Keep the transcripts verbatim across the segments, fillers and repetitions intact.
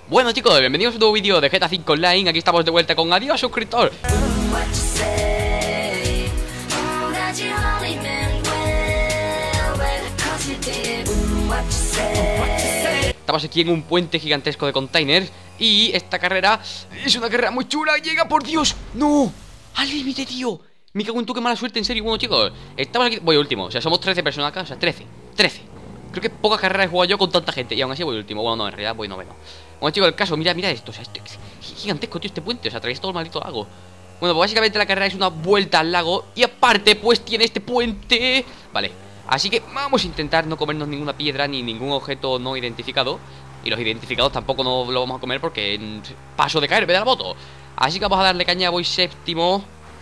Bueno chicos, bienvenidos a un nuevo vídeo de G T A cinco Online. Aquí estamos de vuelta con Adiós suscriptor. Estamos aquí en un puente gigantesco de containers. Y esta carrera es una carrera muy chula. Llega, por Dios, no, al límite, tío. Me cago en tu, qué mala suerte, en serio. Bueno chicos, estamos aquí, voy último. O sea, somos trece personas acá, o sea, trece, trece. Creo que pocas carreras he jugado yo con tanta gente. Y aún así voy último, bueno no, en realidad voy noveno. Bueno chicos, el caso, mira, mira esto. O sea, esto es gigantesco, tío, este puente. O sea, traes todo el maldito lago. Bueno, pues básicamente la carrera es una vuelta al lago. Y aparte, pues tiene este puente. Vale, así que vamos a intentar no comernos ninguna piedra ni ningún objeto no identificado. Y los identificados tampoco no lo vamos a comer porque paso de caerme de la moto. Así que vamos a darle caña, voy séptimo.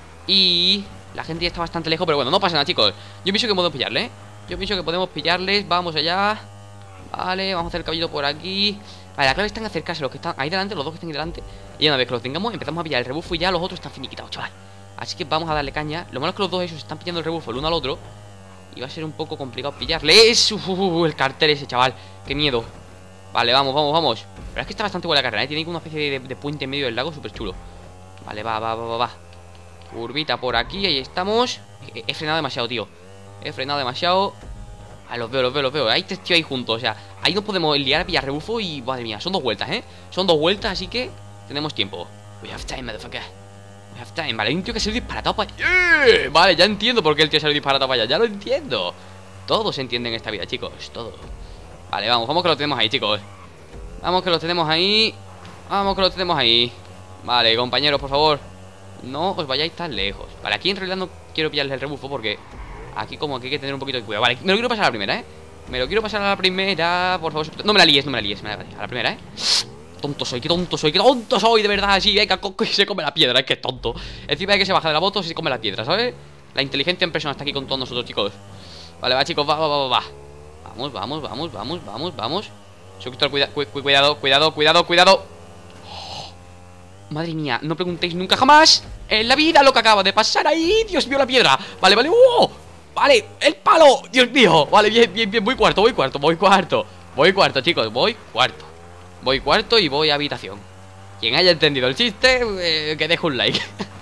Y la gente ya está bastante lejos, pero bueno, no pasa nada chicos. Yo pienso que podemos pillarle, ¿eh? Yo pienso que podemos pillarles, vamos allá. Vale, vamos a hacer el caballito por aquí. Vale, la clave está en acercarse, los que están ahí delante, los dos que están ahí delante. Y una vez que los tengamos, empezamos a pillar el rebufo y ya los otros están finiquitados, chaval. Así que vamos a darle caña. Lo malo es que los dos esos están pillando el rebufo el uno al otro. Y va a ser un poco complicado pillarles. Uh, uh, uh, el cartel ese, chaval, qué miedo. Vale, vamos, vamos, vamos. La verdad es que está bastante buena la carrera, ¿eh? Tiene una especie de, de puente en medio del lago, súper chulo. Vale, va, va, va, va, va. Curvita por aquí, ahí estamos. He, he frenado demasiado, tío. He frenado demasiado. Ah, los veo, los veo, los veo. Hay tres tíos ahí juntos, o sea, ahí nos podemos liar a pillar rebufo y, madre mía, son dos vueltas, ¿eh? Son dos vueltas, así que tenemos tiempo. We have time, motherfucker. We have time. Vale, hay un tío que se lo ha disparatado para allá. Vale, ya entiendo por qué el tío se lo ha disparatado para allá. Ya lo entiendo. Todo se entiende en esta vida, chicos, todo. Vale, vamos, vamos que lo tenemos ahí, chicos. Vamos que lo tenemos ahí. Vamos que lo tenemos ahí. Vale, compañeros, por favor, no os vayáis tan lejos. Vale, aquí en realidad no quiero pillarles el rebufo porque aquí como que hay que tener un poquito de cuidado. Vale, me lo quiero pasar a la primera, ¿eh? Me lo quiero pasar a la primera, por favor. No me la líes, no me la líes, me la... a la primera, ¿eh? Tonto soy, qué tonto soy, qué tonto soy, de verdad. Sí, venga, que se come la piedra, es que es tonto. Encima de que se baja de la moto, se come la piedra, ¿sabes? La inteligencia en persona está aquí con todos nosotros, chicos. Vale, va, chicos, va, va, va, va. Vamos, vamos, vamos, vamos, vamos, vamos. Suscriptor, cuida, cu cu cuidado, cuidado, cuidado, cuidado. Oh, madre mía, no preguntéis nunca jamás en la vida lo que acaba de pasar ahí. Dios mío, la piedra. Vale, vale, ¡uh! Vale, el palo, Dios mío. Vale, bien, bien, bien, voy cuarto, voy cuarto, voy cuarto. Voy cuarto, chicos, voy cuarto. Voy cuarto y voy a habitación. Quien haya entendido el chiste, eh, que deje un like.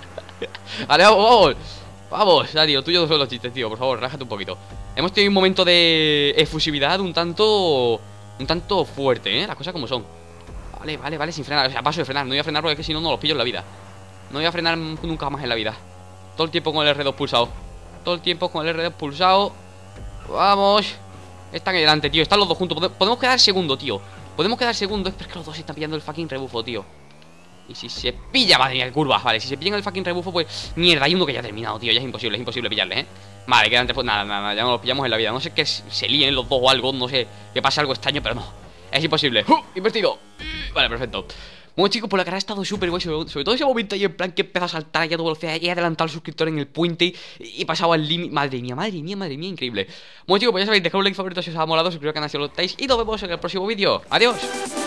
Vale, vamos, vamos. Vamos, Dani, lo tuyo son los chistes, tío, por favor, rájate un poquito. Hemos tenido un momento de efusividad un tanto... Un tanto fuerte, ¿eh? Las cosas como son. Vale, vale, vale, sin frenar, o sea, paso de frenar. No voy a frenar porque es que si no, no los pillo en la vida. No voy a frenar nunca más en la vida. Todo el tiempo con el erre dos pulsado. Todo el tiempo con el erre dos pulsado. Vamos. Están ahí delante, tío, están los dos juntos. Podemos quedar segundo, tío. Podemos quedar segundo, es que los dos están pillando el fucking rebufo, tío. Y si se pilla, madre mía, curva, vale, si se pillan el fucking rebufo, pues mierda, hay uno que ya ha terminado, tío, ya es imposible, es imposible pillarle, ¿eh? Vale, quedan tres, pues nada, nada, ya no los pillamos en la vida. No sé que se líen los dos o algo, no sé, que pase algo extraño, pero no, es imposible. ¡Uh! Invertido. Vale, perfecto. Bueno chicos, pues la carrera ha estado súper guay, sobre, sobre todo ese momento ahí en plan que empezó a saltar allá a toda velocidad y he adelantado al suscriptor en el puente y, y pasado al límite. Madre mía, madre mía, madre mía, increíble. Bueno chicos, pues ya sabéis, dejad un like favorito si os ha molado, suscribiros al canal si os lo estáis y nos vemos en el próximo vídeo. Adiós.